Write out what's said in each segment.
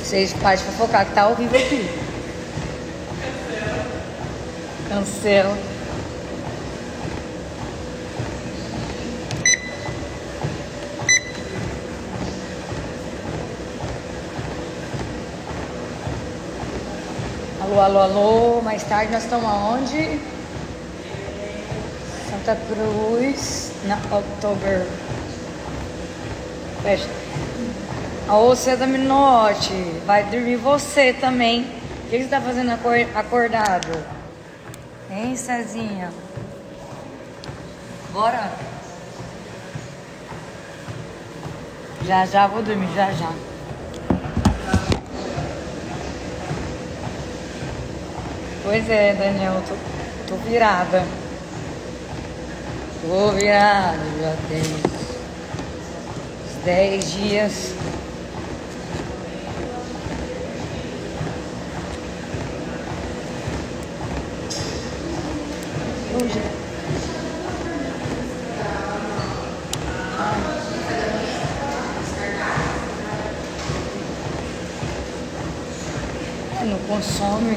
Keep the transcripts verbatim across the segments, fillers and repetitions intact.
Vocês podem fofocar que tá ao vivo aqui. Cancela. Alô, alô, alô. Mais tarde nós estamos aonde? Santa Cruz, na Oktober. Fecha. Ô, Ceda Minotti, vai dormir você também. O que você tá fazendo acordado? Hein, Cezinha? Bora? Já, já, vou dormir, já, já. Pois é, Daniel, tô, tô virada. Tô virada, já tem uns dez dias. Hoje. Não consome.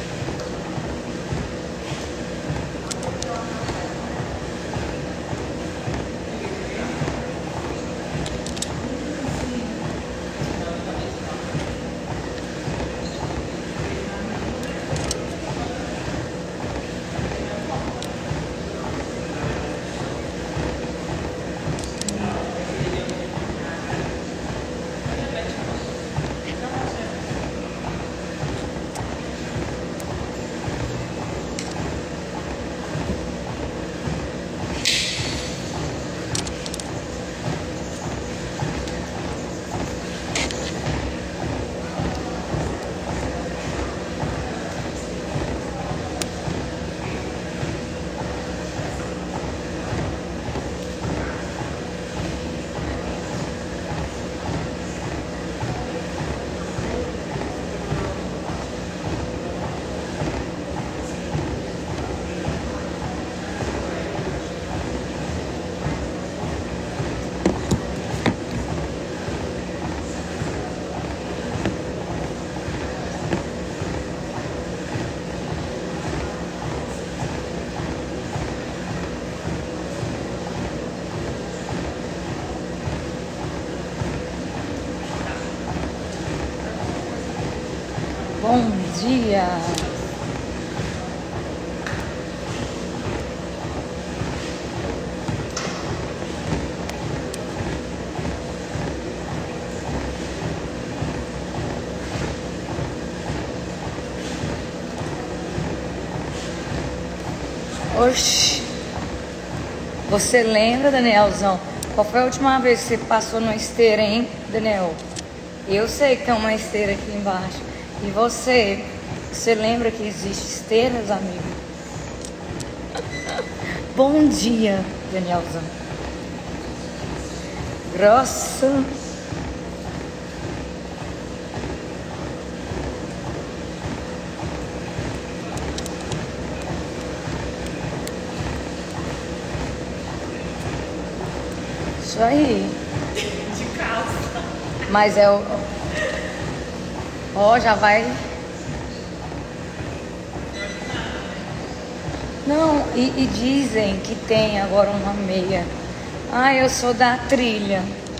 Bom dia! Oxi! Você lembra, Danielzão? Qual foi a última vez que você passou numa esteira, hein, Daniel? Eu sei que tem uma esteira aqui embaixo. E você, você lembra que existe esteiras, amigo? Bom dia, Danielzão. Grossa. Isso aí. De calça. Mas é o... Ó, oh, já vai. Não, e, e dizem que tem agora uma meia. Ai, eu sou da trilha.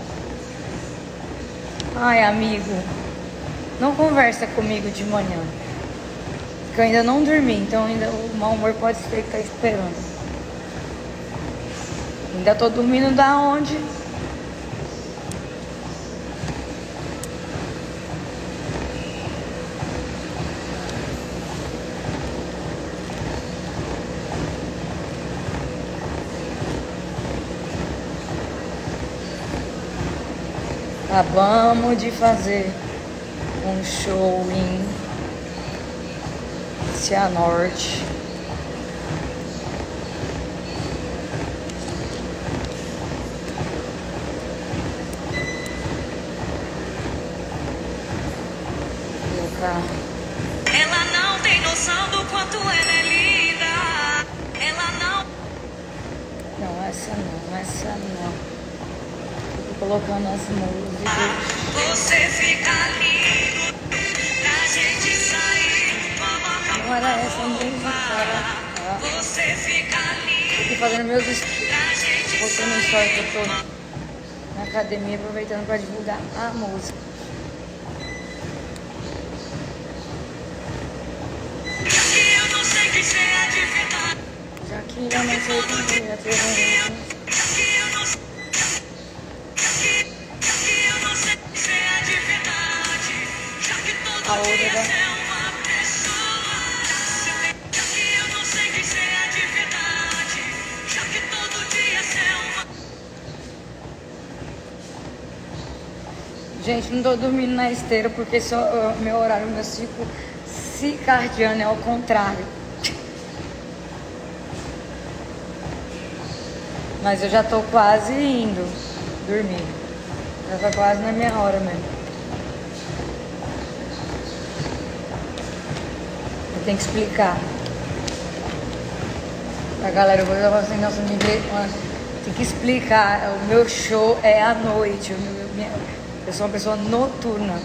Ai, amigo, não conversa comigo de manhã. Porque eu ainda não dormi, então ainda o mau humor pode ser que tá esperando. Ainda tô dormindo da onde? Acabamos de fazer um show em Cianorte. Ela não tem noção do quanto ela é linda. Ela não. Não, essa não, essa não. Tô colocando as músicas. Você fica lindo. era essa música? Ah, Você fica ali. tô aqui fazendo meus estudos. Pra gente Postando história que eu tô na academia, aproveitando pra divulgar a música. que eu não sei quem seja de verdade. Já que eu não sei quem seria ter um... Que eu não sei. Que eu não sei quem seja de verdade. Já que A todo outra dia da... você é uma pessoa. Já que eu não sei quem seja de verdade. Já que todo dia você é uma. Gente, não tô dormindo na esteira porque só, uh, meu horário, meu ciclo circadiano é ao contrário. Mas eu já tô quase indo dormir. Já tá quase na minha hora mesmo. Eu tenho que explicar. A galera, eu vou falar assim, nossa, me tem que explicar. O meu show é à noite. Eu, minha, eu sou uma pessoa noturna.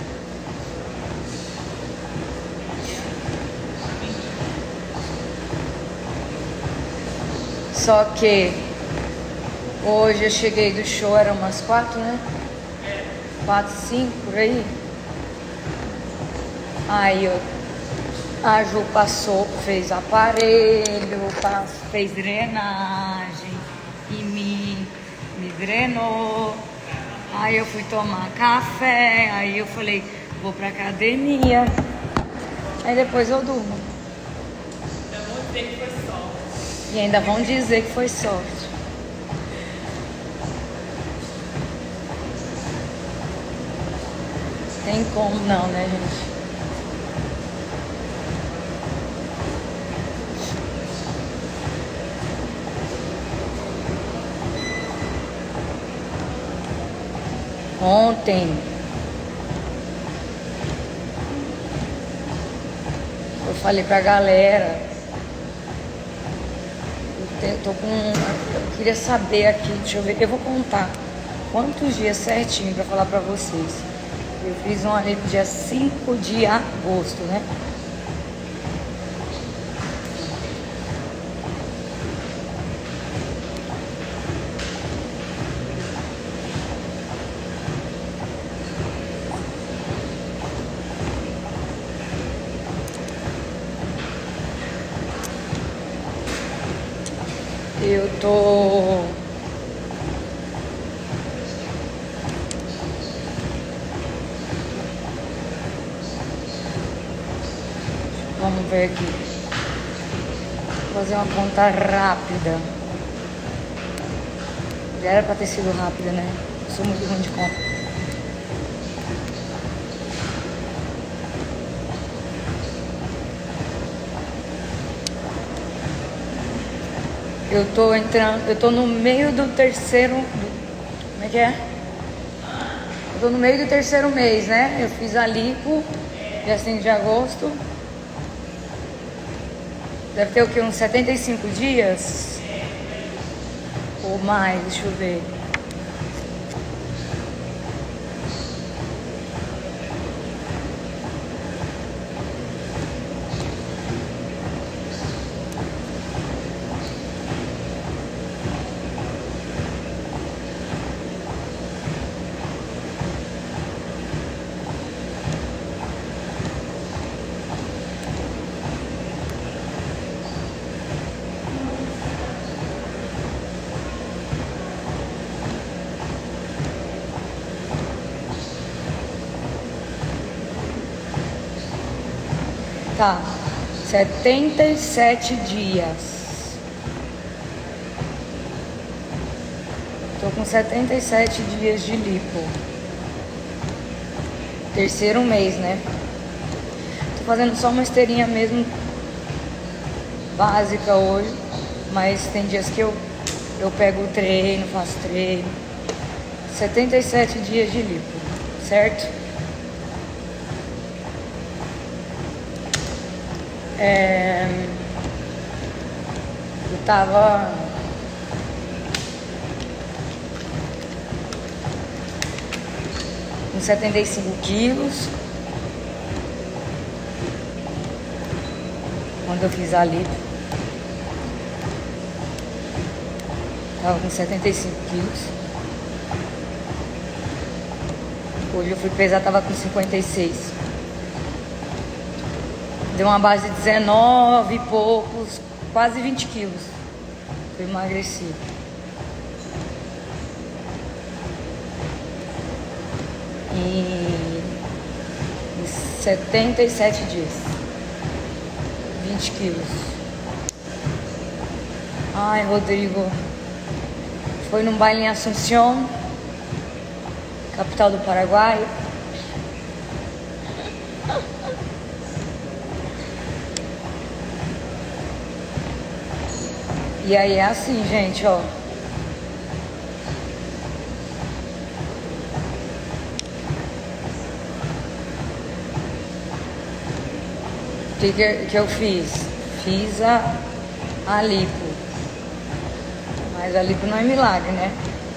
Só que hoje eu cheguei do show, eram umas quatro, né? Quatro, cinco, por aí. Aí eu, a Ju passou, fez aparelho, fez drenagem e me, me drenou. Aí eu fui tomar café, aí eu falei, vou pra academia. Aí depois eu durmo. E ainda vão dizer que foi sorte. Tem como não, né, gente? Ontem eu falei pra galera, eu te- tô com, eu queria saber aqui, deixa eu ver, eu vou contar quantos dias certinho pra falar pra vocês. Eu fiz um ali dia cinco de agosto, né? Eu tô... Vamos ver aqui. Vou fazer uma conta rápida. Já era pra ter sido rápida, né? Eu sou muito ruim de conta. Eu tô entrando, eu tô no meio do terceiro, do, como é que é? Eu tô no meio do terceiro mês, né? Eu fiz a lipo, dia cinco de agosto. Deve ter o quê? Uns setenta e cinco dias? Ou mais, deixa eu ver. Tá, setenta e sete dias. Tô com setenta e sete dias de lipo. Terceiro mês, né? Tô fazendo só uma esteirinha mesmo básica hoje, mas tem dias que eu, eu pego o treino, faço treino. setenta e sete dias de lipo, certo? É, eu tava com setenta e cinco quilos. quando eu fiz a lipo. Tava com setenta e cinco quilos. Hoje eu fui pesar, tava com cinquenta e seis. Deu uma base de dezenove e poucos, quase vinte quilos. Eu emagreci. Em setenta e sete dias. vinte quilos. Ai, Rodrigo. Foi num baile em Assunção, capital do Paraguai. E aí é assim, gente, ó. O que, que, que eu fiz? Fiz a, a lipo. Mas a lipo não é milagre, né?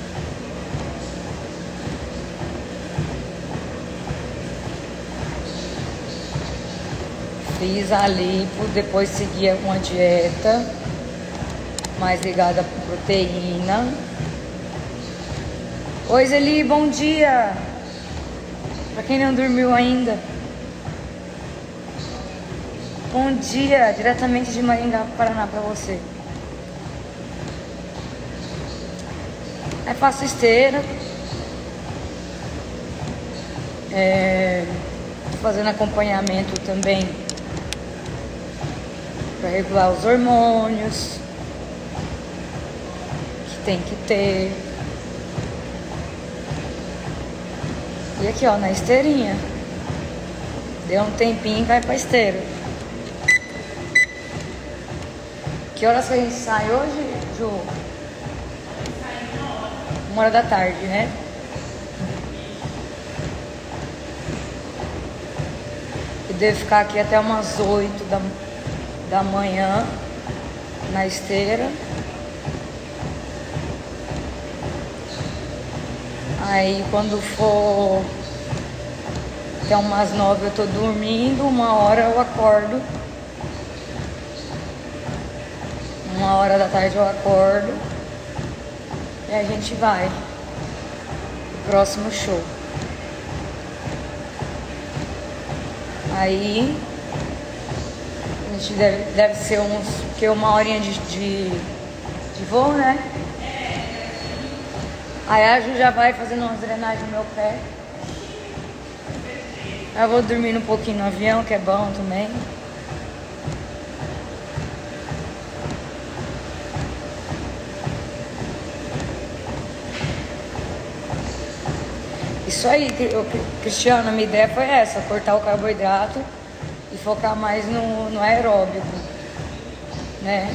Fiz a lipo, depois segui uma dieta mais ligada à proteína. Oi, Zeli, bom dia! Pra quem não dormiu ainda. Bom dia, diretamente de Maringá, Paraná, pra você. Aí faço esteira. É, tô fazendo acompanhamento também para regular os hormônios que tem que ter. E aqui, ó, na esteirinha. Deu um tempinho e vai pra esteira. Que horas que a gente sai hoje, Ju? Uma hora da tarde, né? Eu devo ficar aqui até umas oito da, da manhã na esteira. Aí quando for até umas nove eu tô dormindo, uma hora eu acordo. Uma hora da tarde eu acordo. E a gente vai pro próximo show. Aí a gente deve, deve ser uns que uma horinha de, de, de voo, né? Aí a Ju já vai fazendo umas drenagens no meu pé. Aí eu vou dormindo um pouquinho no avião, que é bom também. Isso aí, Cristiano, a minha ideia foi essa, cortar o carboidrato e focar mais no, no aeróbico, né?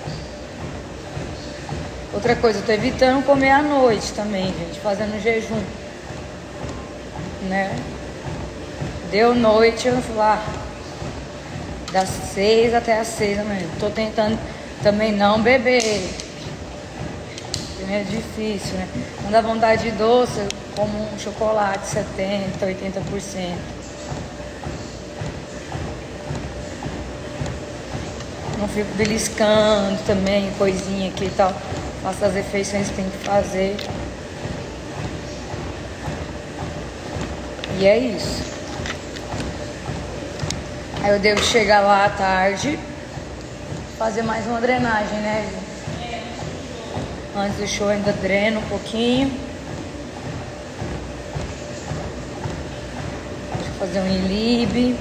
Outra coisa, eu tô evitando comer à noite também, gente, fazendo jejum, né? Deu noite, eu falo, ah, das seis até as seis da manhã. Tô tentando também não beber. É difícil, né? Não dá vontade de doce, eu como um chocolate setenta, oitenta por cento. Não fico beliscando também, coisinha aqui e tal. Faço as refeições que tem que fazer. E é isso. Aí eu devo chegar lá à tarde, fazer mais uma drenagem, né? Antes do show ainda dreno um pouquinho. Deixa eu fazer um inlib.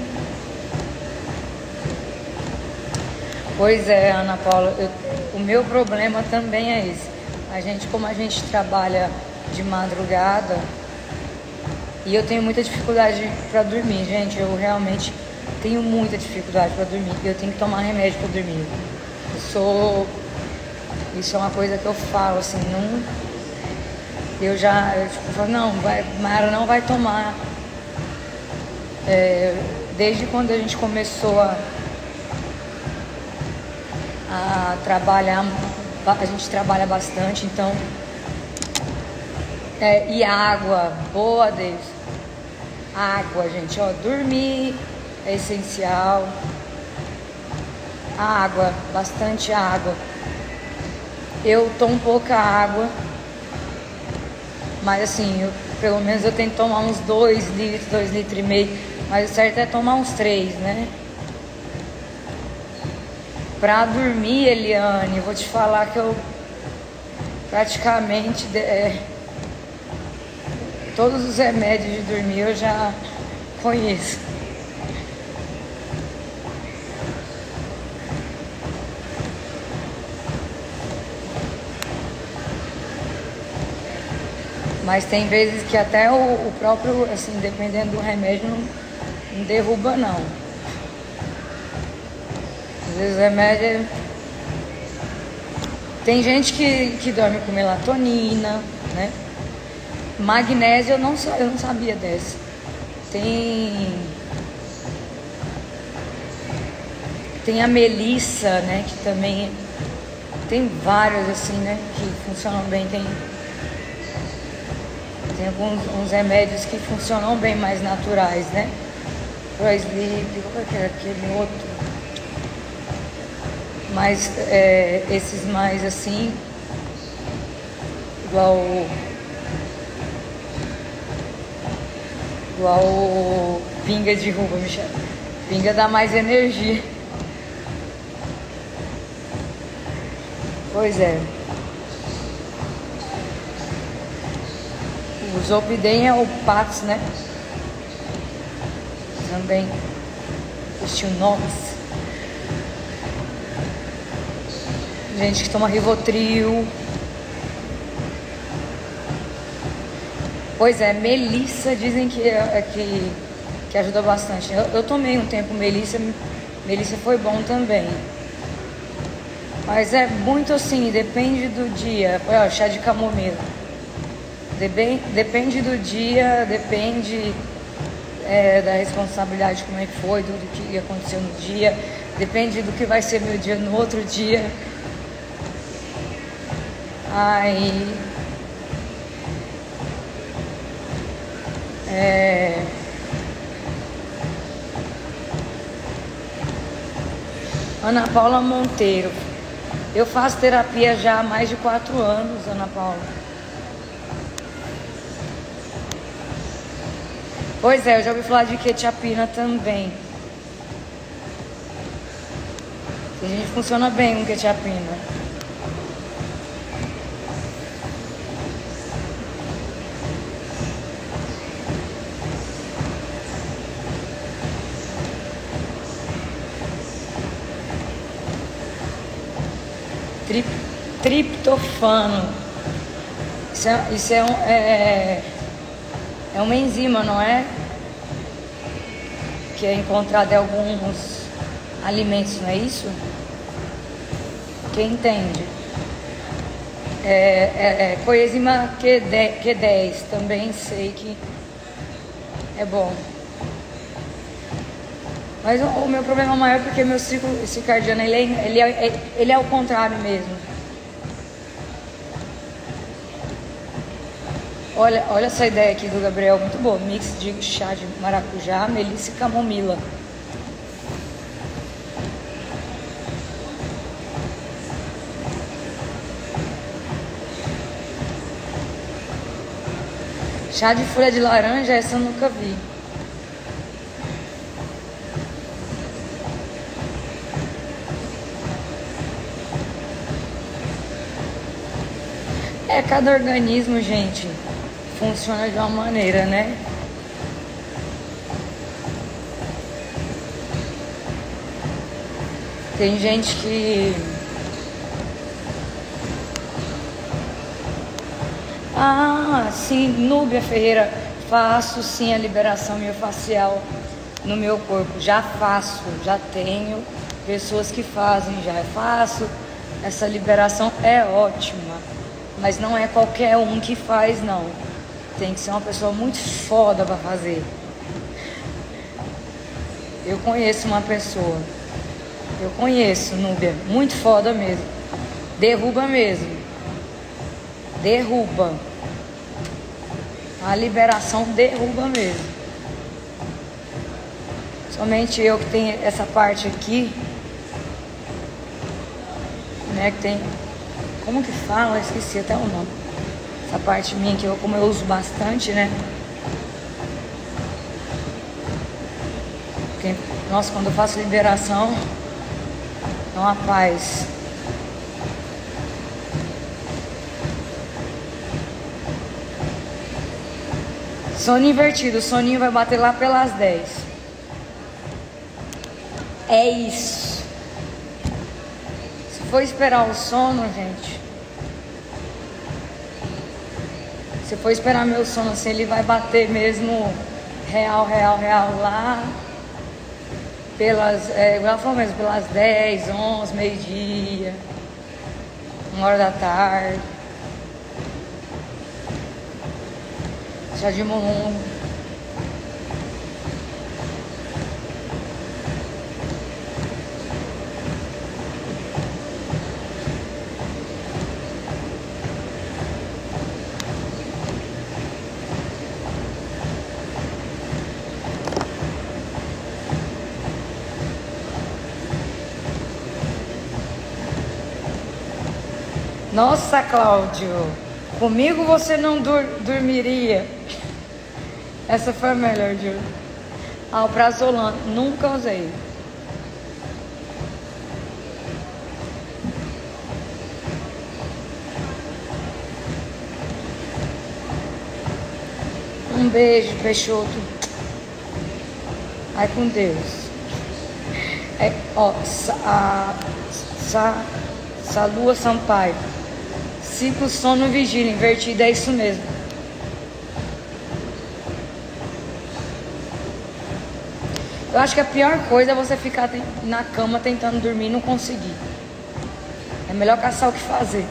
Pois é, Ana Paula, eu, o meu problema também é esse. A gente, como a gente trabalha de madrugada, e eu tenho muita dificuldade para dormir, gente. Eu realmente tenho muita dificuldade para dormir. Eu tenho que tomar remédio para dormir. Eu sou... Isso é uma coisa que eu falo, assim, não... Eu já, eu tipo, falo, não, vai, Mara não vai tomar. É, desde quando a gente começou a, a trabalhar, a gente trabalha bastante, então... É, e água, boa Deus. Água, gente, ó, dormir é essencial. A água, bastante água. Eu tomo pouca água, mas assim, eu, pelo menos eu tento tomar uns dois litros, dois litros e meio, mas o certo é tomar uns três, né? Pra dormir, Eliane, eu vou te falar que eu praticamente é, todos os remédios de dormir eu já conheço. Mas tem vezes que até o, o próprio, assim, dependendo do remédio, não, não derruba não. Às vezes o remédio... Tem gente que, que dorme com melatonina, né? Magnésio eu não, eu não sabia dessa. Tem... Tem a melissa, né? Que também... Tem vários, assim, né? Que funcionam bem. Tem... Tem alguns uns remédios que funcionam bem, mais naturais, né? Pro sleep, qual que é aquele outro? Mas é, esses mais assim, igual, igual pinga de ruba, Michel. Pinga dá mais energia. Pois é. O Zolpidem é o Pax, né? Também. O Stilnox. Gente que toma Rivotril. Pois é, melissa dizem que, é, que, que ajuda bastante. Eu, eu tomei um tempo melissa, melissa foi bom também. Mas é muito assim, depende do dia. Olha, chá de camomila. Depende do dia, depende é, da responsabilidade, como é que foi, do, do que aconteceu no dia, depende do que vai ser meu dia no outro dia. Aí, é, Ana Paula Monteiro, eu faço terapia já há mais de quatro anos, Ana Paula. Pois é, eu já ouvi falar de quetiapina também. A gente funciona bem com quetiapina. Tri, triptofano. Isso é, isso é um... É, É uma enzima, não é? Que é encontrada em alguns alimentos, não é isso? Quem entende? É, é, é coenzima Q dez, também sei que é bom. Mas o, o meu problema maior é porque meu ciclo circadiano, ele é, ele é, ele é o contrário mesmo. Olha, olha essa ideia aqui do Gabriel, muito boa. Mix de chá de maracujá, melissa e camomila. Chá de folha de laranja, essa eu nunca vi. É, cada organismo, gente, funciona de uma maneira, né? Tem gente que... Ah, sim, Núbia Ferreira, faço sim a liberação miofascial no meu corpo. Já faço, já tenho pessoas que fazem, já faço. Essa liberação é ótima, mas não é qualquer um que faz, não. Tem que ser uma pessoa muito foda pra fazer. Eu conheço uma pessoa. Eu conheço, Núbia. Muito foda mesmo. Derruba mesmo. Derruba. A liberação derruba mesmo. Somente eu que tenho essa parte aqui. né? Que tem. Como que fala? Eu esqueci até o nome. Essa parte minha que eu, como eu uso bastante, né? Porque, nossa, quando eu faço liberação, é uma paz. Sono invertido, o soninho vai bater lá pelas dez. É isso. Se for esperar o sono, gente, se for esperar meu sono assim, ele vai bater mesmo real, real, real lá pelas, é, igual falou mesmo, pelas dez, onze, meio-dia, uma hora da tarde. Já de mulungo. Nossa, Cláudio, comigo você não dur dormiria. Essa foi a melhor, Júlio. Ah, o prazolam, nunca usei. Um beijo, Peixoto. Ai, com Deus. É, ó, a, sa, Salua Sampaio. Ciclo sono vigília, invertido, é isso mesmo. Eu acho que a pior coisa é você ficar na cama tentando dormir e não conseguir. É melhor caçar o que fazer.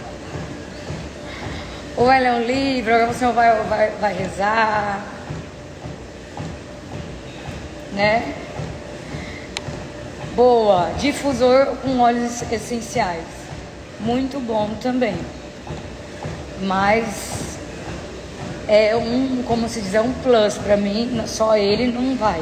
Ou vai ler um livro, ou você vai, vai, vai rezar. Né? Boa. Difusor com óleos essenciais. Muito bom também. Mas é um, como se diz, é um plus pra mim. Só ele não vai.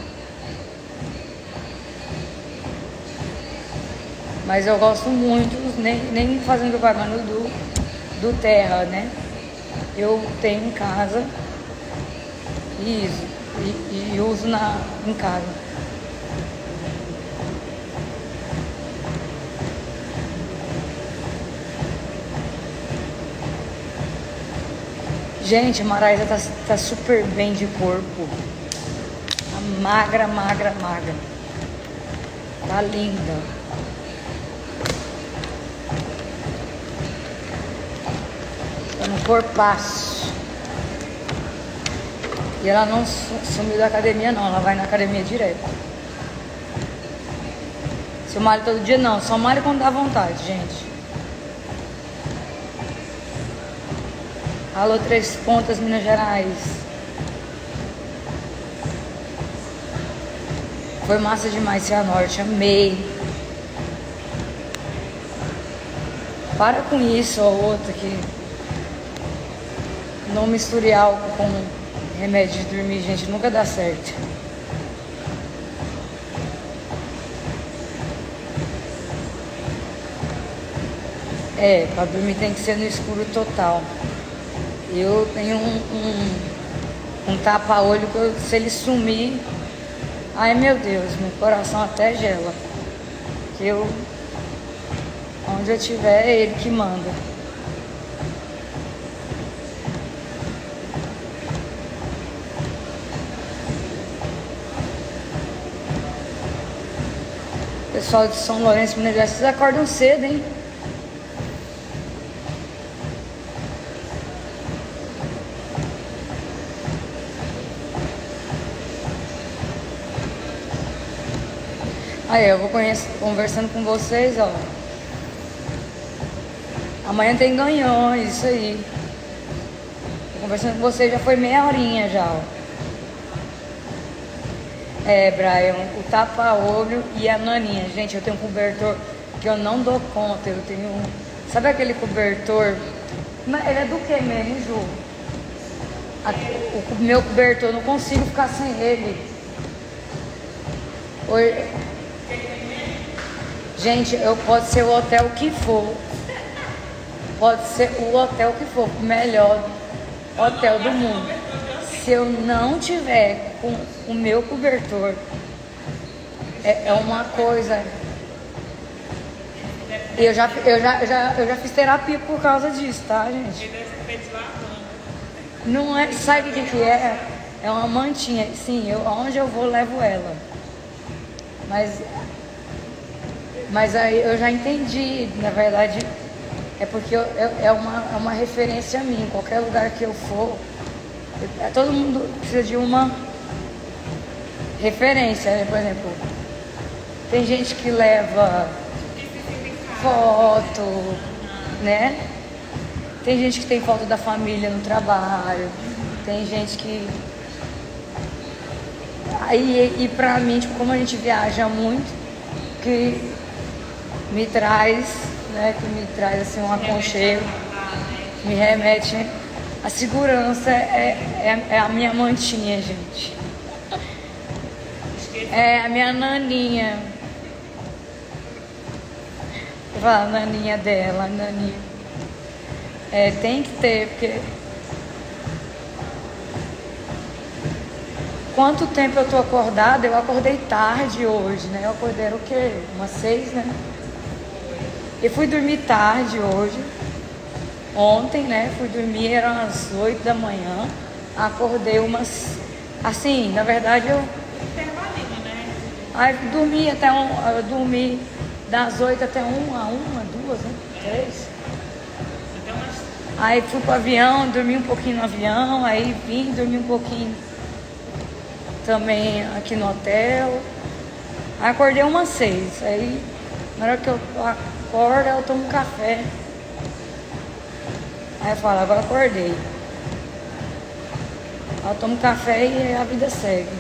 Mas eu gosto muito, nem, nem fazendo propaganda do, do Terra, né? Eu tenho em casa e, e, e uso na, em casa. Gente, a Maraísa tá, tá super bem de corpo. Tá magra, magra, magra. Tá linda. Um corpaço. E ela não sumiu da academia não, ela vai na academia direto. Se eu malho todo dia não, só malho quando dá vontade, gente. Alô, Três Pontas, Minas Gerais. Foi massa demais Cianorte, amei. Para com isso, ó, outra que não misture álcool com remédio de dormir, gente, nunca dá certo. É, pra dormir tem que ser no escuro total. Eu tenho um, um, um tapa-olho que eu, se ele sumir, ai meu Deus, meu coração até gela. Que eu, onde eu estiver, é ele que manda. Pessoal de São Lourenço, Minas Gerais, vocês acordam cedo, hein? Aí, eu vou conhece, conversando com vocês, ó. Amanhã tem ganhões, isso aí. Tô conversando com vocês, já foi meia horinha já, ó. É, Brian, o tapa-olho e a naninha. Gente, eu tenho um cobertor que eu não dou conta. Eu tenho um... Sabe aquele cobertor? Mas ele é do que mesmo, Ju? A, o, o meu cobertor, eu não consigo ficar sem ele. Oi... Gente, eu pode ser o hotel que for. Pode ser o hotel que for, o melhor hotel do mundo. Se eu não tiver com o meu cobertor, é, é uma coisa. Eu já, eu, já, eu, já, eu já fiz terapia por causa disso, tá, gente? Não é. Sabe o que, que é? É uma mantinha. Sim, eu, onde eu vou, levo ela. Mas. Mas aí eu já entendi, na verdade, é porque eu, eu, é, uma, é uma referência a mim. Em qualquer lugar que eu for, eu, todo mundo precisa de uma referência, né? Por exemplo, tem gente que leva foto, né? Tem gente que tem foto da família no trabalho, tem gente que... Aí, e pra mim, tipo, como a gente viaja muito, que me traz, né, que me traz assim um aconchego, me remete a segurança, é, é, é a minha mantinha, gente. É a minha naninha. Eu falo, a naninha dela, a naninha. É, tem que ter, porque... Quanto tempo eu tô acordada? Eu acordei tarde hoje, né? Eu acordei, era o quê? Umas seis, né? Eu fui dormir tarde hoje. Ontem, né? Fui dormir, eram as oito da manhã. Acordei umas... Assim, na verdade eu... Intervalinho, né? Aí dormi até um... Eu dormi das oito até uma, uma, duas, né? Três. Então, mas... Aí fui pro avião, dormi um pouquinho no avião. Aí vim, dormi um pouquinho também aqui no hotel. Aí acordei umas seis. Aí, na hora que eu acordo, eu tomo um café. Aí eu falo, agora acordei. Aí eu tomo café e a vida segue.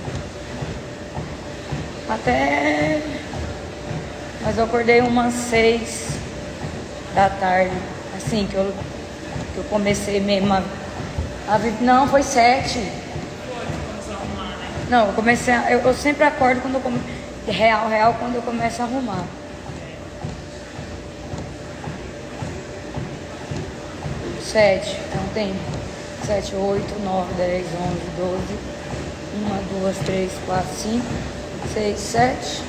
Até... Mas eu acordei umas seis da tarde. Assim, que eu, que eu comecei mesmo a... a vi- Não, foi sete. Não, eu comecei a, eu, eu sempre acordo quando eu come, real, real, quando eu começo a arrumar. Sete, então tem sete, oito, nove, dez, onze, doze, uma, duas, três, quatro, cinco, seis, sete.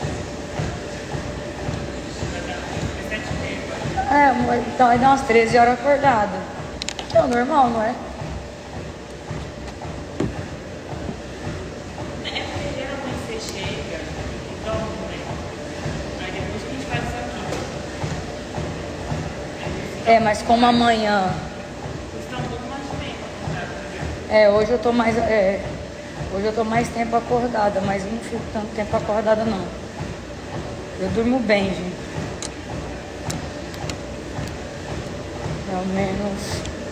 É, então vai dar umas treze horas acordada. Que é o normal, não é? É, mas como amanhã... É, hoje eu tô mais... É, hoje eu tô mais tempo acordada, mas eu não fico tanto tempo acordada, não. Eu durmo bem, gente. Pelo menos...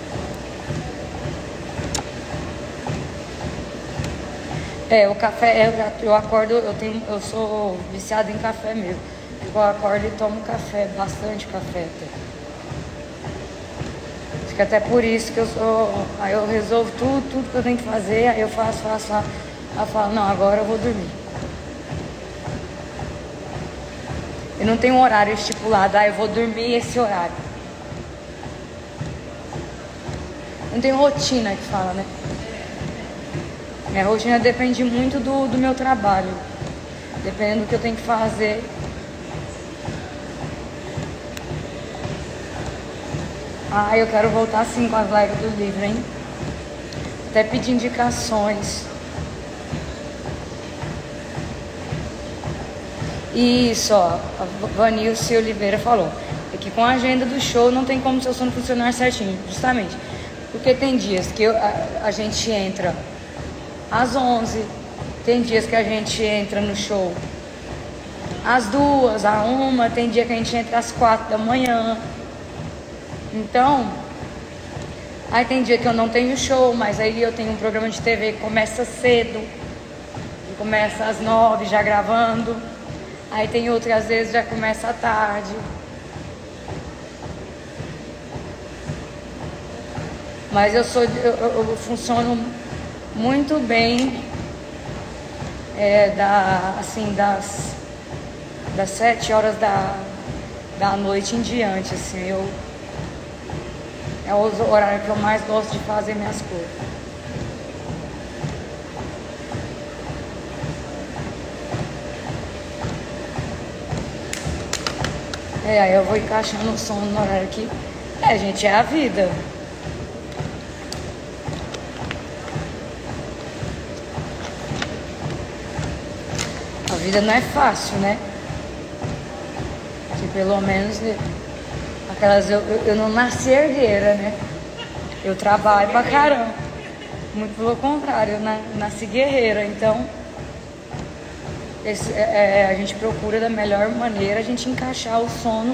É, o café, eu, já- eu acordo, eu tenho, eu sou viciada em café mesmo. Eu acordo e tomo café, bastante café até. Acho que até por isso que eu sou. Aí eu resolvo tudo, tudo que eu tenho que fazer, aí eu faço, faço, faço. Aí eu falo, não, agora eu vou dormir. Eu não tenho um horário estipulado, ah, eu vou dormir esse horário. Não tenho rotina que fala, né? Minha rotina depende muito do, do meu trabalho. Dependendo do que eu tenho que fazer. Ah, eu quero voltar sim com as lives do livro, hein? Até pedir indicações. Isso, ó. A Vanilce Oliveira falou. É que com a agenda do show não tem como seu sono funcionar certinho. Justamente. Porque tem dias que eu, a, a gente entra às onze. Tem dias que a gente entra no show às duas, às uma. Tem dia que a gente entra às quatro da manhã. Então, aí tem dia que eu não tenho show, mas aí eu tenho um programa de T V que começa cedo, que começa às nove já gravando. Aí tem outras vezes já começa à tarde. Mas eu sou, eu, eu, eu funciono muito bem, é, da, assim, das, das sete horas da, da noite em diante, assim, eu é o horário que eu mais gosto de fazer minhas coisas. É, aí eu vou encaixando o sono no horário que... É, gente, é a vida. A vida não é fácil, né? Que pelo menos aquelas eu, eu, eu não nasci herdeira, né? Eu trabalho pra caramba. Muito pelo contrário, eu na, nasci guerreira, então esse, é, a gente procura da melhor maneira a gente encaixar o sono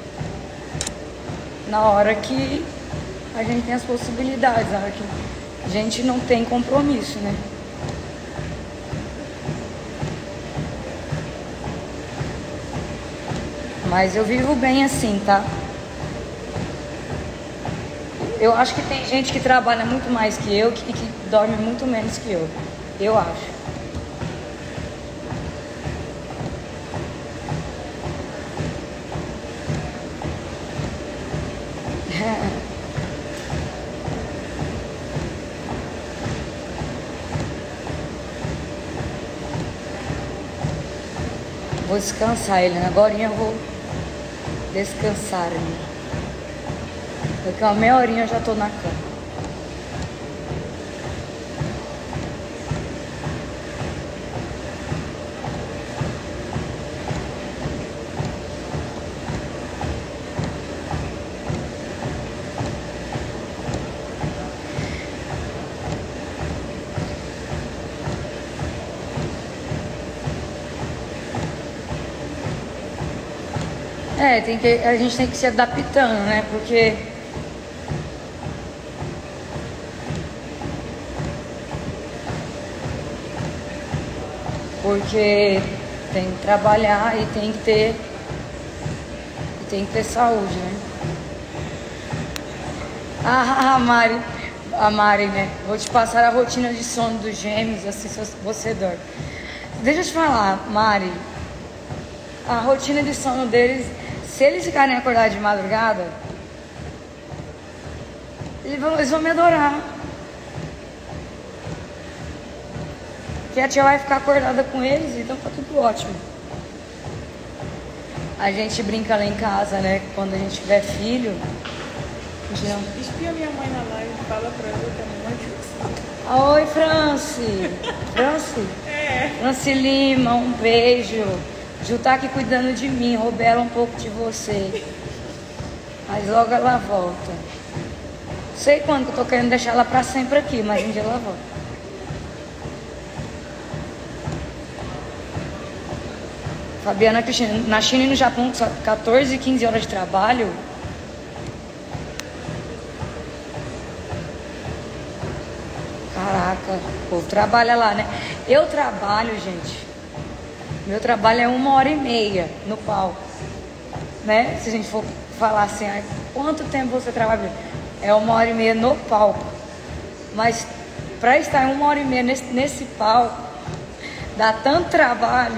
na hora que a gente tem as possibilidades, na hora que a gente não tem compromisso, né? Mas eu vivo bem assim, tá? Eu acho que tem gente que trabalha muito mais que eu e que, que dorme muito menos que eu. Eu acho. Vou descansar, Helena. Agora eu vou descansar, né? Daqui uma meia horinha eu já tô na cama. É, tem que, a gente tem que se adaptando, né? Porque porque tem que trabalhar e tem que ter e tem que ter saúde, né? Ah, a Mari, a Mari, né? Vou te passar a rotina de sono dos gêmeos, assim você dorme. Deixa eu te falar, Mari, a rotina de sono deles, se eles ficarem acordados de madrugada, eles vão, eles vão me adorar. Que a tia vai ficar acordada com eles, então tá tudo ótimo. A gente brinca lá em casa, né? Quando a gente tiver filho. A gente não... Espia minha mãe na live, fala pra ela que a mamãe. Oi, Franci. Franci? É. Franci Lima, um beijo. Ju tá aqui cuidando de mim, roubei ela um pouco de você. Mas logo ela volta. Sei quando que eu tô querendo deixar ela pra sempre aqui, mas um dia ela volta. Fabiana Cristina, na China e no Japão, só quatorze, quinze horas de trabalho. Caraca, o povo trabalha lá, né? Eu trabalho, gente. Meu trabalho é uma hora e meia no palco, né? Se a gente for falar assim, ah, quanto tempo você trabalha? É uma hora e meia no palco. Mas para estar uma hora e meia nesse, nesse palco, dá tanto trabalho.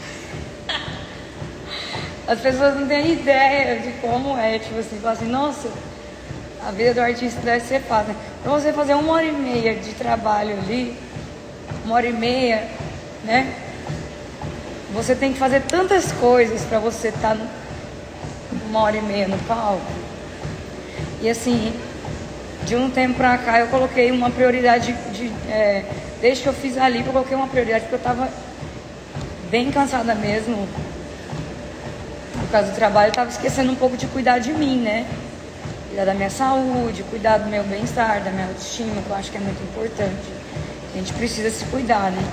As pessoas não têm ideia de como é, tipo assim, falam assim, nossa, a vida do artista deve ser fácil. Para você fazer uma hora e meia de trabalho ali, uma hora e meia, né? Você tem que fazer tantas coisas para você estar tá uma hora e meia no palco. E assim, de um tempo pra cá eu coloquei uma prioridade de, é, desde que eu fiz ali, eu coloquei uma prioridade porque eu tava bem cansada mesmo. Por causa do trabalho, eu tava esquecendo um pouco de cuidar de mim, né? Cuidar da minha saúde, cuidar do meu bem-estar, da minha autoestima, que eu acho que é muito importante. A gente precisa se cuidar, né?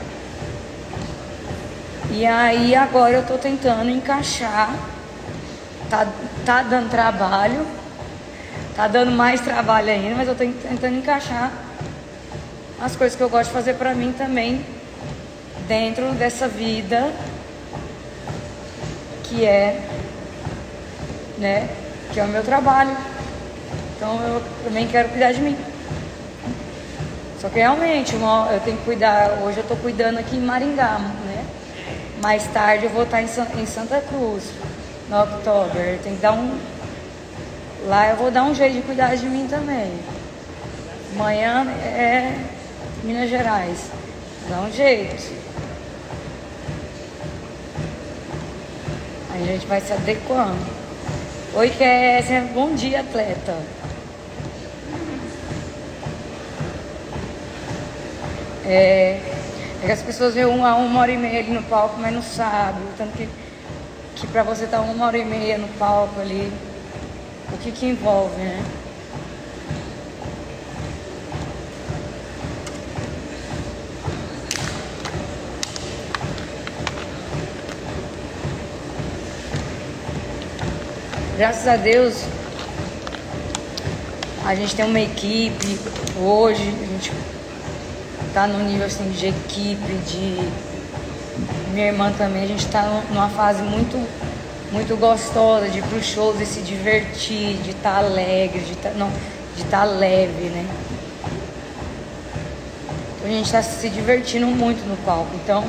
E aí agora eu tô tentando encaixar, tá, tá dando trabalho, tá dando mais trabalho ainda, mas eu tô tentando encaixar as coisas que eu gosto de fazer pra mim também dentro dessa vida que é, né, que é o meu trabalho. Então eu também quero cuidar de mim. Só que realmente uma, eu tenho que cuidar, hoje eu tô cuidando aqui em Maringá, né? Mais tarde eu vou estar em Santa Cruz. no October. Tem que dar um... Lá eu vou dar um jeito de cuidar de mim também. Amanhã é Minas Gerais. Dá um jeito. Aí a gente vai se adequando. Oi, Kézia. Bom dia, atleta. É, é que as pessoas veem uma, uma hora e meia ali no palco, mas não sabem. Tanto que, que pra você estar uma hora e meia no palco ali, o que que envolve, né? Graças a Deus, a gente tem uma equipe. Hoje, a gente tá no nível assim de equipe, de... Minha irmã também, a gente tá numa fase muito, muito gostosa de ir pros shows e se divertir, de estar alegre, de tá, não, de estar leve, né? Então a gente tá se divertindo muito no palco, então...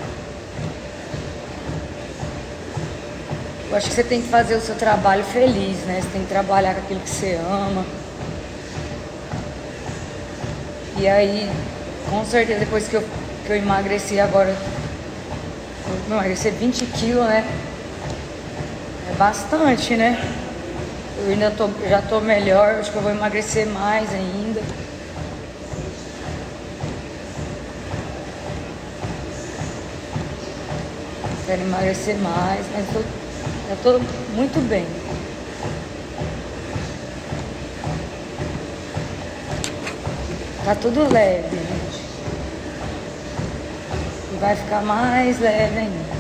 Eu acho que você tem que fazer o seu trabalho feliz, né? Você tem que trabalhar com aquilo que você ama. E aí, com certeza, depois que eu, que eu emagreci agora, eu emagreci vinte quilos, né? É bastante, né? Eu ainda tô, já tô melhor, acho que eu vou emagrecer mais ainda. Quero emagrecer mais, mas tô... Eu tô muito bem. Tá tudo leve, gente. E vai ficar mais leve ainda.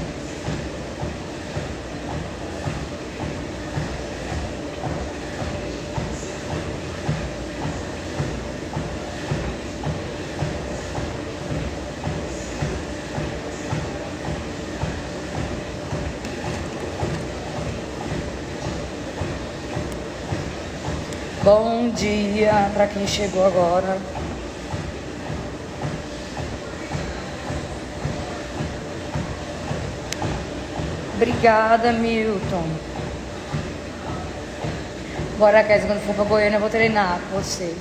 Bom dia para quem chegou agora. Obrigada, Milton. Bora, Kézia, quando for pra Goiânia eu vou treinar com você.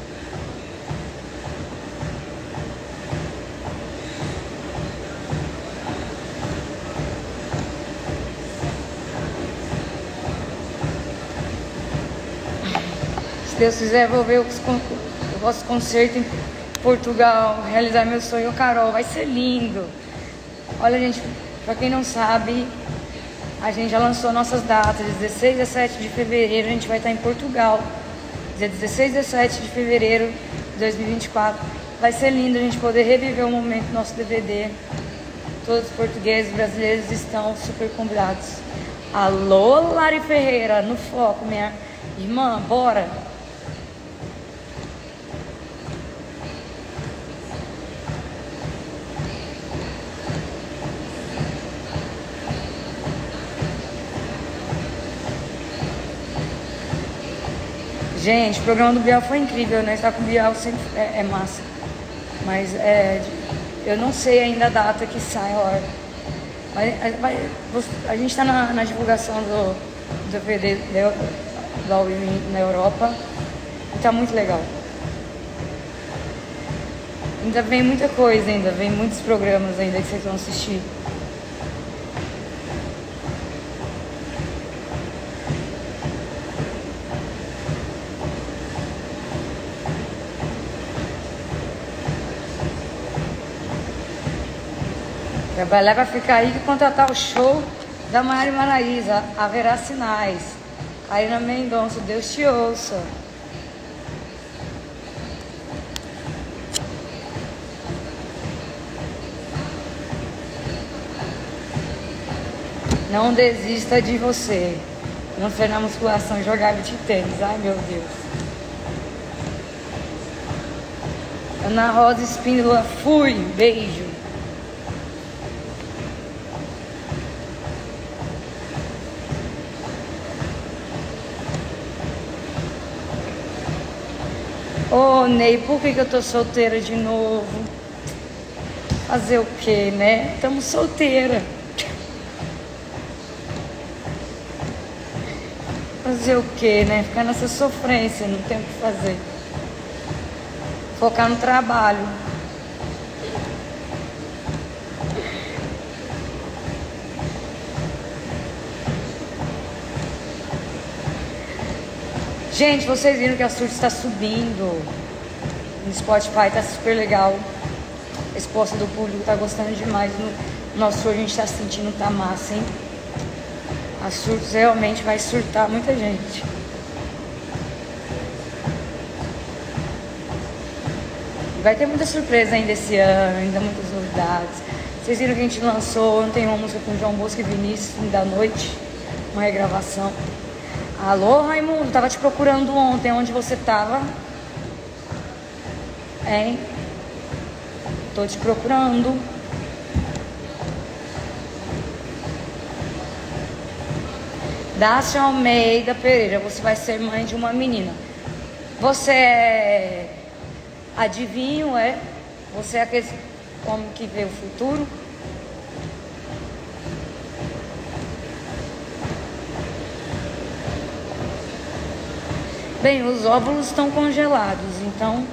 Se Deus quiser, vou ver o vosso concerto em Portugal, realizar meu sonho, Carol, vai ser lindo. Olha, gente, pra quem não sabe, a gente já lançou nossas datas, dezesseis e dezessete de fevereiro, a gente vai estar em Portugal. Dia dezesseis e dezessete de fevereiro de dois mil e vinte e quatro. Vai ser lindo a gente poder reviver o momento do nosso D V D. Todos os portugueses e brasileiros estão super convidados. Alô, Lari Ferreira, no foco, minha irmã, bora! Gente, o programa do Bial foi incrível, né? Estar com o Bial sempre é, é massa. Mas é, eu não sei ainda a data que sai a hora. Mas a, a gente está na, na divulgação do, do D V D do Ao Vivo na Europa. E tá muito legal. Ainda vem muita coisa, ainda vem muitos programas ainda que vocês vão assistir. Trabalhar para ficar aí e contratar o show da Maiara e Maraísa. Haverá sinais. Karina Mendonça, Deus te ouça. Não desista de você. Não ser na musculação e jogar beach tênis. Ai, meu Deus. Ana Rosa Espíndola, fui. Beijo. Ô, oh, Ney, por que que eu tô solteira de novo? Fazer o quê, né? Tamo solteira. Fazer o quê, né? Ficar nessa sofrência, não tem o que fazer. Focar no trabalho. Gente, vocês viram que a Surge está subindo no Spotify, tá super legal. A resposta do público tá gostando demais. No nosso show a gente tá sentindo que tá massa, hein? A Surge realmente vai surtar muita gente. Vai ter muita surpresa ainda esse ano, ainda muitas novidades. Vocês viram que a gente lançou ontem uma música com o João Bosco e Vinícius, fim da noite, uma regravação. Alô, Raimundo, tava te procurando ontem, onde você tava? Hein? Tô te procurando. Dácia Almeida Pereira, você vai ser mãe de uma menina. Você é adivinho, é? Você é aquele homem que vê o futuro? Bem, os óvulos estão congelados, então...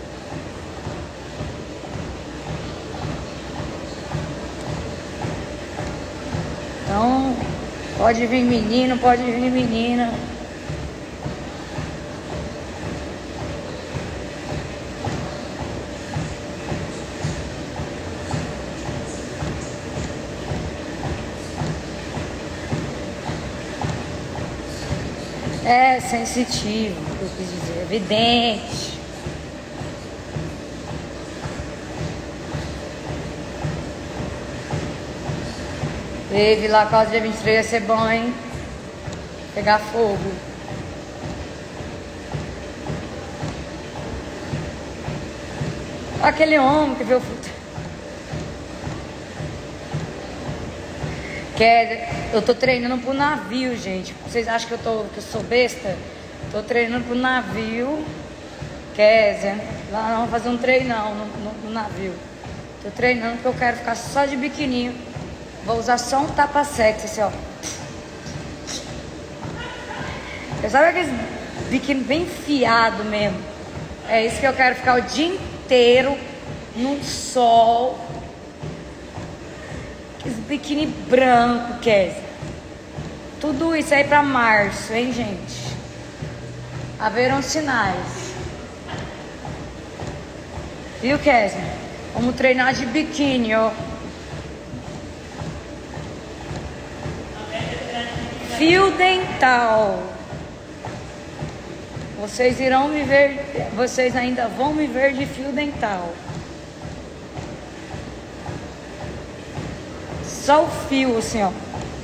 Então, pode vir menino, pode vir menina. É sensitivo, eu quis dizer, evidente. Teve lá, quase dia vinte e três, ia ser bom, hein? Pegar fogo. Aquele homem que viu o futuro. Quer, eu tô treinando pro navio, gente. Vocês acham que eu, tô, que eu sou besta? Tô treinando pro navio. Kézia, lá não vou fazer um treinão no, no, no navio. Tô treinando porque eu quero ficar só de biquininho. Vou usar só um tapa-sexo, assim, ó. Eu sabe aqueles biquíni bem enfiado mesmo? É isso que eu quero, ficar o dia inteiro no sol. Aqueles biquíni branco, Kézia. Tudo isso aí pra março, hein, gente? Haverão sinais. Viu, Kézia? Vamos treinar de biquíni, ó. Fio dental. Vocês irão me ver, vocês ainda vão me ver de fio dental. Só o fio, assim, ó.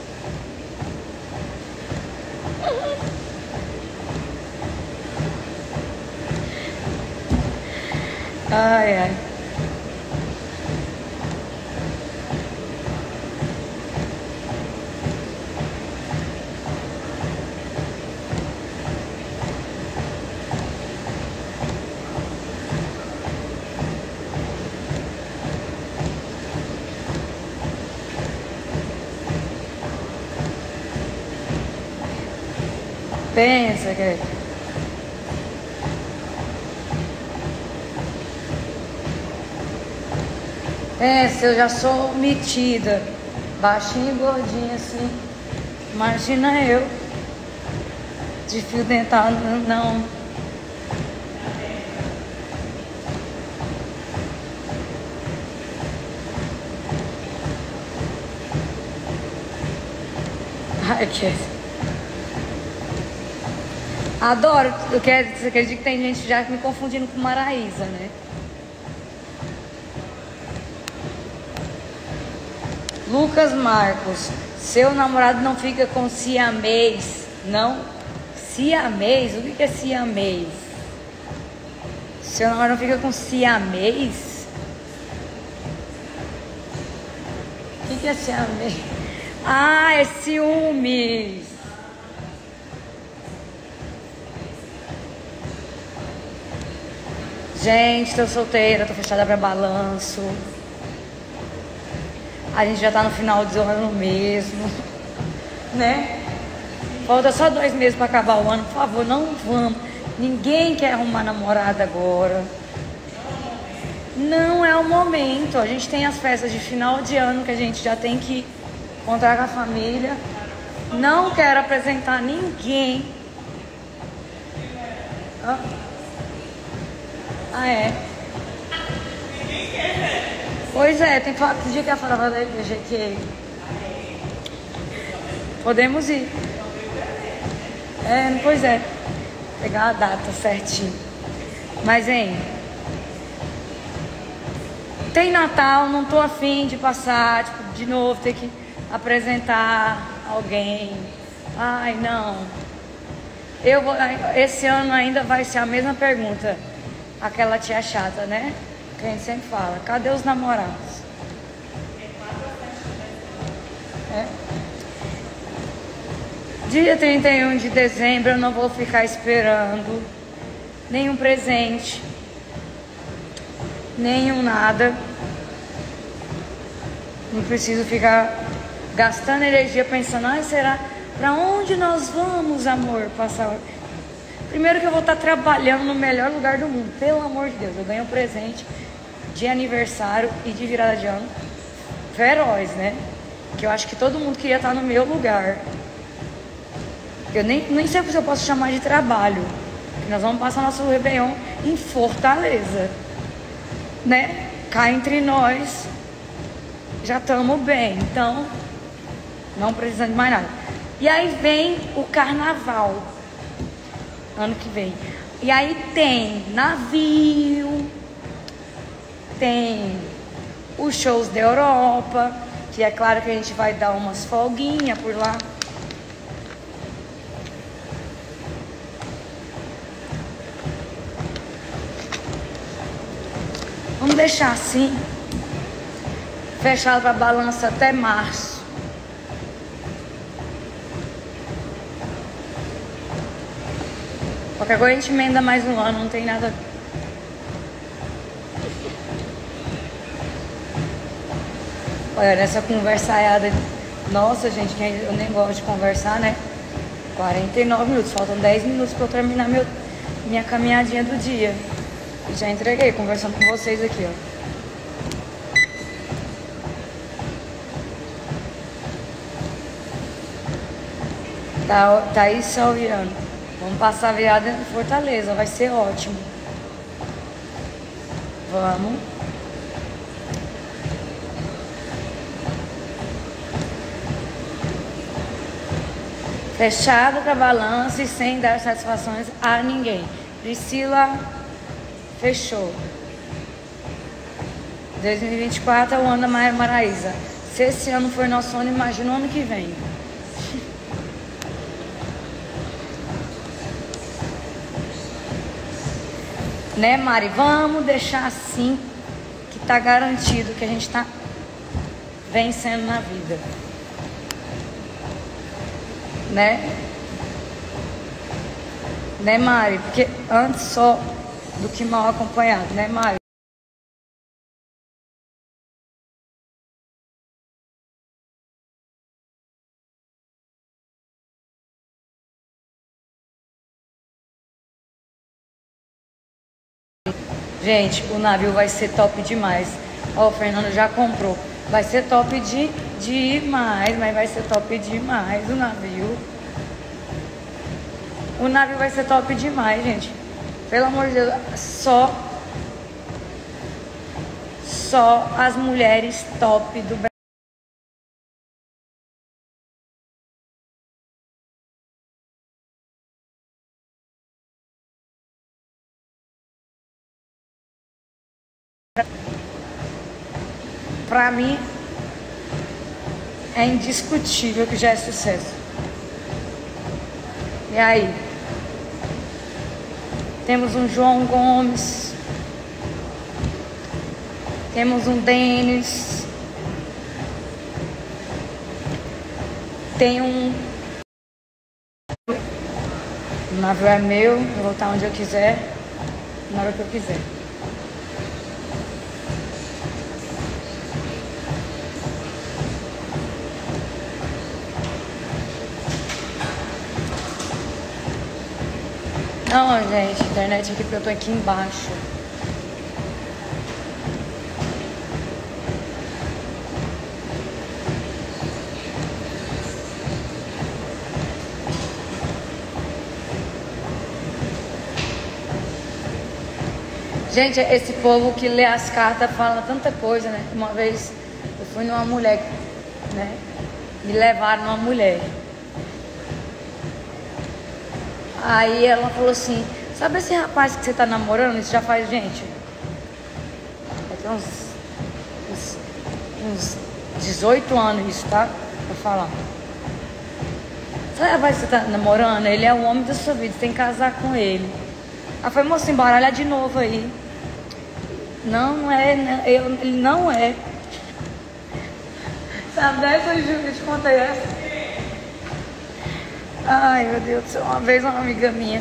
Ai, ai. Pensa que... Pensa, eu já sou metida. Baixinha e gordinha assim. Imagina eu. De fio dental, não. Ai, que... Adoro, eu quero, você acredita que tem gente já me confundindo com Maraísa, né? Lucas Marcos, seu namorado não fica com siamês, não? Siamês? O que é siamês? Seu namorado não fica com siamês? O que é siamês? Ah, é ciúmes. Gente, tô solteira, tô fechada pra balanço. A gente já tá no final do ano mesmo, né? falta só dois meses para acabar o ano, por favor, não vamos. Ninguém quer arrumar namorada agora. Não é o momento. A gente tem as festas de final de ano que a gente já tem que encontrar com a família. Não quero apresentar ninguém. Ah, ah é. Pois é, tem que falar que dia que é a prova da igreja que podemos ir. É, pois é. Pegar a data certinho. Mas, hein? Tem Natal, não tô afim de passar, tipo, de novo, ter que apresentar alguém. Ai, não. Eu vou, esse ano ainda vai ser a mesma pergunta. Aquela tia chata, né? Que a gente sempre fala. Cadê os namorados? É. Dia trinta e um de dezembro eu não vou ficar esperando nenhum presente, nenhum nada. Não preciso ficar gastando energia pensando, ai, será? Pra onde nós vamos, amor, passar? Primeiro que eu vou estar trabalhando no melhor lugar do mundo, pelo amor de Deus. Eu ganho um presente de aniversário e de virada de ano feroz, né? Que eu acho que todo mundo queria estar no meu lugar. Eu nem, nem sei se eu posso chamar de trabalho. Nós vamos passar nosso Réveillon em Fortaleza, né? Cá entre nós já estamos bem, então não precisando de mais nada. E aí vem o carnaval ano que vem. E aí tem navio, tem os shows da Europa, que é claro que a gente vai dar umas folguinhas por lá. Vamos deixar assim, fechado para balança até março. Qualquer coisa a gente emenda mais um ano, não tem nada. Olha, nessa conversaiada. Nossa, gente, eu nem gosto de conversar, né? quarenta e nove minutos, faltam dez minutos para eu terminar meu, minha caminhadinha do dia. E já entreguei, conversando com vocês aqui, ó. Tá, tá aí só virando. Vamos passar a virada em Fortaleza, vai ser ótimo. Vamos. Fechado para balanço e sem dar satisfações a ninguém. Priscila, fechou. dois mil e vinte e quatro é o ano da Maia Maraísa. Se esse ano for nosso ano, imagina o ano que vem. Né, Mari? Vamos deixar assim, que tá garantido que a gente tá vencendo na vida. Né? Né, Mari? Porque antes só do que mal acompanhado, né, Mari? Gente, o navio vai ser top demais. Ó, o Fernando já comprou. Vai ser top de demais, mas vai ser top demais o navio. O navio vai ser top demais, gente. Pelo amor de Deus, só só as mulheres top do Brasil. Pra mim, é indiscutível que já é sucesso. E aí? Temos um João Gomes. Temos um Denis. Tem um... O navio é meu, eu vou voltar onde eu quiser, na hora que eu quiser. Não, gente, a internet aqui porque eu tô aqui embaixo. Gente, esse povo que lê as cartas fala tanta coisa, né? Uma vez eu fui numa mulher, né? Me levaram numa mulher. Aí ela falou assim, sabe esse rapaz que você tá namorando? Isso já faz, gente, vai ter uns, uns, uns dezoito anos isso, tá? Pra falar. Sabe o rapaz que você tá namorando? Ele é o homem da sua vida, você tem que casar com ele. Aí foi, moça, embaralha de novo aí. Não, não é, não, eu, ele não é. Sabe dessa, Júlia, eu te contei essa? Ai, meu Deus do céu, uma vez uma amiga minha.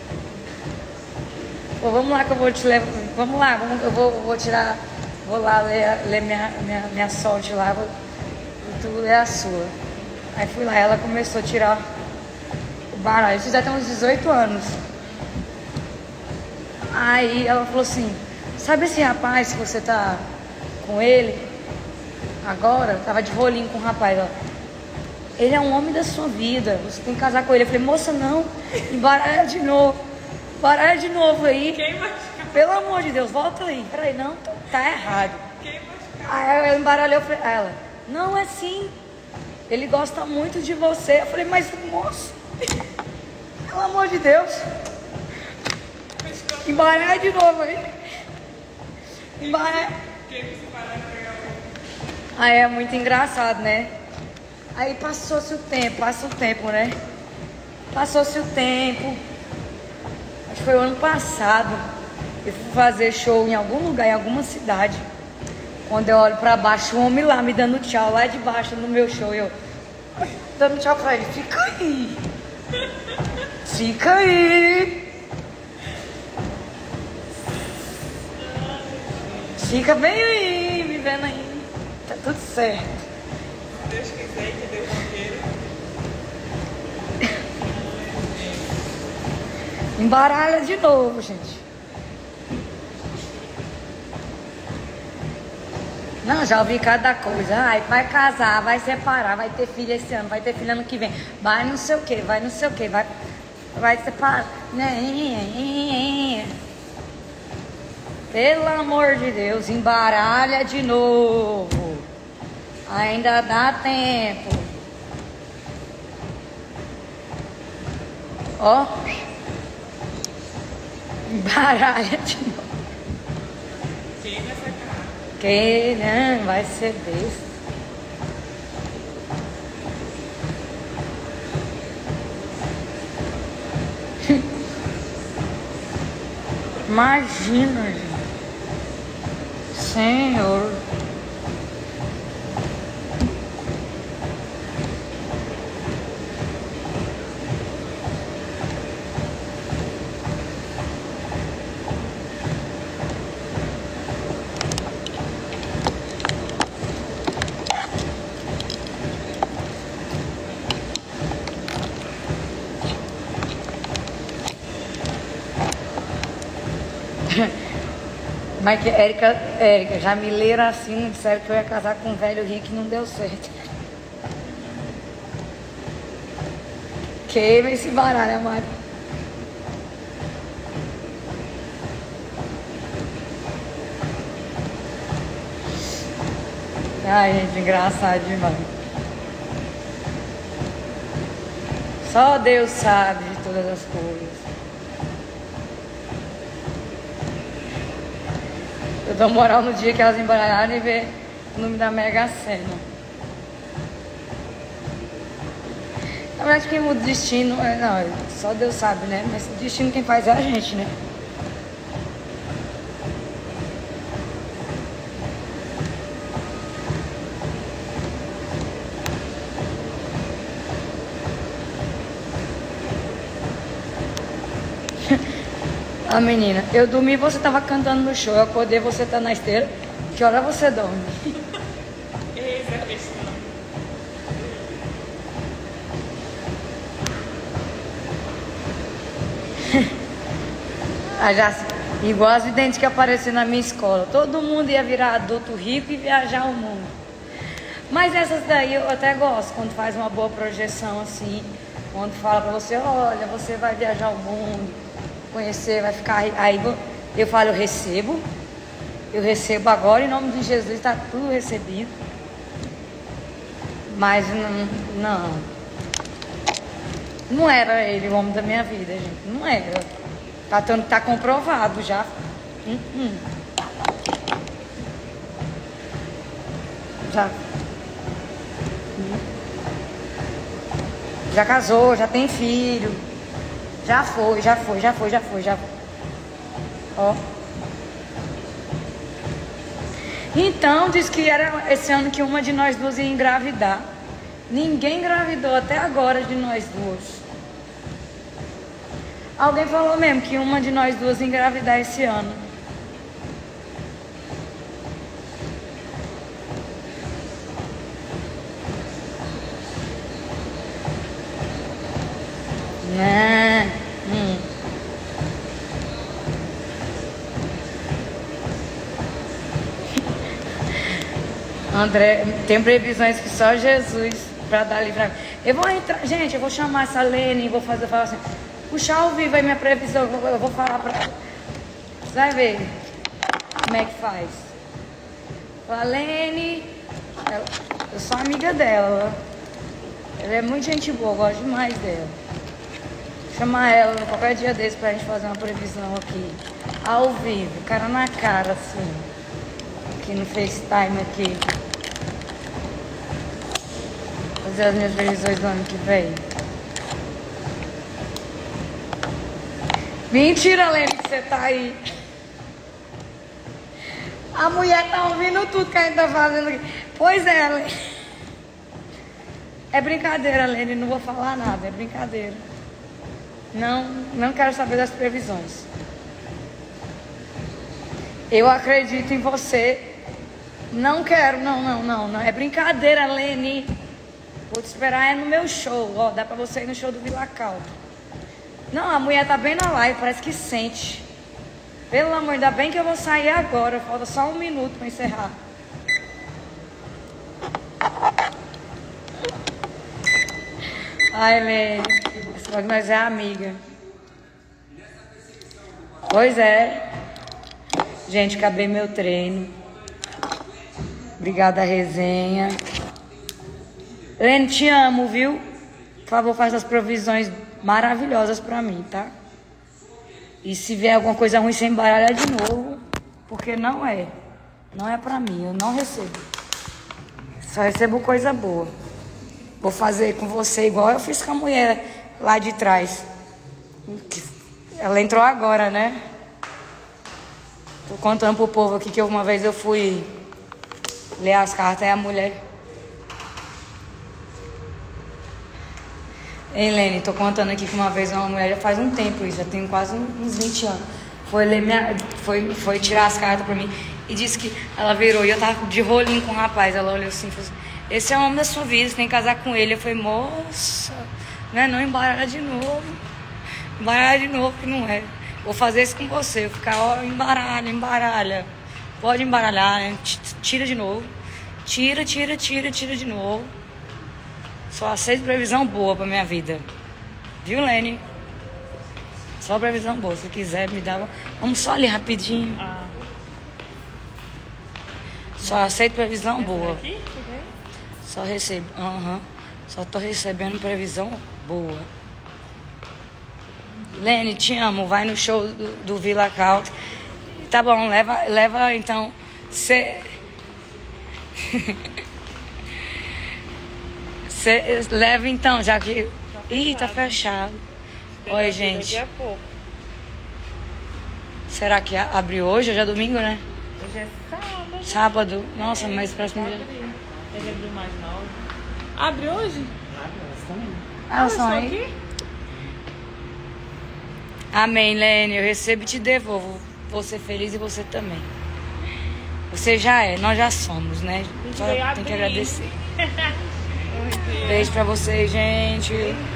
Pô, vamos lá que eu vou te levar. Vamos lá, vamos, eu vou, vou tirar. Vou lá ler, ler minha, minha, minha sorte lá. Vou, e tu lê a sua. Aí fui lá, ela começou a tirar o baralho. Isso já tem uns dezoito anos. Aí ela falou assim, sabe esse rapaz que você tá com ele agora? Eu tava de rolinho com o rapaz, ó. Ele é um homem da sua vida, você tem que casar com ele. Eu falei, moça, não, embaralha de novo. Embaralha de novo aí. Quem vai Pelo amor de Deus, volta aí. Peraí, não, tá, tá errado. Quem vai Aí ela embaralhou, eu falei, ela, não é assim. Ele gosta muito de você. Eu falei, mas moço, pelo amor de Deus. Embaralha de novo aí. Embaralha. Quem você parar de pegar o... Aí é muito engraçado, né? Aí passou-se o tempo, passa o tempo, né? Passou-se o tempo. Acho que foi o ano passado. Eu fui fazer show em algum lugar, em alguma cidade. Quando eu olho pra baixo, um homem lá me dando tchau, lá de baixo no meu show. Eu dando tchau pra ele. Fica aí. Fica aí. Fica bem aí, me vendo aí. Tá tudo certo. Deus quiser que Deus não queira. Embaralha de novo, gente. Não, já ouvi cada coisa. Ai, vai casar, vai separar, vai ter filho esse ano, vai ter filho ano que vem. Vai não sei o que, vai não sei o que, vai, vai separar. Pelo amor de Deus, embaralha de novo. Ainda dá tempo. Ó. Embaralha de novo. Quem vai sacar? Que não vai ser besta. Imagina, gente. Senhor. Mas que Érica, Érica, já me leram assim, disseram que eu ia casar com um velho rico e não deu certo. Queima esse baralho, Mari. Ai, gente, engraçado demais. Só Deus sabe de todas as coisas. Eu dou moral no dia que elas embaralharem e ver o nome da Mega Sena. Na verdade, quem muda o destino, é, não, só Deus sabe, né? Mas o destino quem faz é a gente, né? A menina, eu dormi e você tava cantando no show, eu acordei você tá na esteira. Que hora você dorme? Eis a questão. Ah, já, igual as videntes que apareceram na minha escola. Todo mundo ia virar adulto rico e viajar o mundo. Mas essas daí eu até gosto, quando faz uma boa projeção assim. Quando fala pra você, olha, você vai viajar o mundo, conhecer, vai ficar rico. Aí eu falo, eu recebo. Eu recebo agora, em nome de Jesus, está tudo recebido. Mas não, não. Não era ele o homem da minha vida, gente. Não era. Tá, tá comprovado já. Hum, hum. Já. Já casou, já tem filho. Já foi, já foi, já foi, já foi, já foi. Ó. Então, diz que era esse ano que uma de nós duas ia engravidar. Ninguém engravidou até agora de nós duas. Alguém falou mesmo que uma de nós duas ia engravidar esse ano. Né? Hum. André, tem previsões que só Jesus para dar livramento. Eu vou entrar, gente, eu vou chamar essa Lene e vou fazer, falar assim, puxar ao vivo aí minha previsão, eu vou, eu vou falar para ela. Você vai ver como é que faz. Fala, Lene, ela, eu sou amiga dela, ela é muito gente boa, eu gosto demais dela. Vou chamar ela qualquer dia desse pra gente fazer uma previsão aqui, ao vivo, cara na cara, assim, aqui no FaceTime aqui. Fazer as minhas previsões do ano que vem. Mentira, Lene, que você tá aí. A mulher tá ouvindo tudo que a gente tá fazendo aqui. Pois é, Lene. É brincadeira, Lene, não vou falar nada, é brincadeira. Não, não quero saber das previsões. Eu acredito em você. Não quero, não, não, não, não. É brincadeira, Lene. Vou te esperar é no meu show, ó. Dá pra você ir no show do Vila Caldo. Não, a mulher tá bem na live, parece que sente. Pelo amor, ainda bem que eu vou sair agora. Falta só um minuto pra encerrar. Ai, Lene. Só que nós é amiga. Pois é. Gente, acabei meu treino. Obrigada, resenha. Lene, te amo, viu? Por favor, faz as provisões maravilhosas pra mim, tá? E se vier alguma coisa ruim, você embaralha de novo. Porque não é. Não é pra mim, eu não recebo. Só recebo coisa boa. Vou fazer com você igual eu fiz com a mulher lá de trás. Ela entrou agora, né? Tô contando pro povo aqui que uma vez eu fui ler as cartas e a mulher... Ei, Lene, tô contando aqui que uma vez uma mulher, já faz um tempo isso, já tem quase uns vinte anos, foi, ler minha, foi, foi tirar as cartas pra mim e disse que ela virou e eu tava de rolinho com o rapaz. Ela olhou assim e falou assim, esse é o homem da sua vida, você tem que casar com ele. Eu falei, moça, né, não embaralha de novo, embaralha de novo que não é. Vou fazer isso com você, eu ficar, ó, embaralha, embaralha, pode embaralhar, né? Tira de novo, tira, tira, tira, tira de novo. Só aceito previsão boa pra minha vida. Viu, Lene? Só previsão boa. Se quiser, me dá... Vamos só ali rapidinho. Ah. Só aceito previsão boa. Aqui? Só recebo. Aham. Uhum. Só tô recebendo previsão boa. Lene, te amo. Vai no show do, do Vila Caldo. Tá bom, leva, leva então. Cê... Cê leva então, já que... Tá Ih, tá fechado. Oi, gente. Daqui a pouco. Será que abre hoje? Hoje é domingo, né? Hoje é sábado. Sábado? Nossa, mas próximo dia... Ele abriu mais nove. Abre hoje? Abre, elas também. Ah, elas estão aí? Aqui? Amém, Lene. Eu recebo e te devolvo. Vou ser feliz e você também. Você já é, nós já somos, né? Só tem que agradecer. Beijo pra vocês, gente.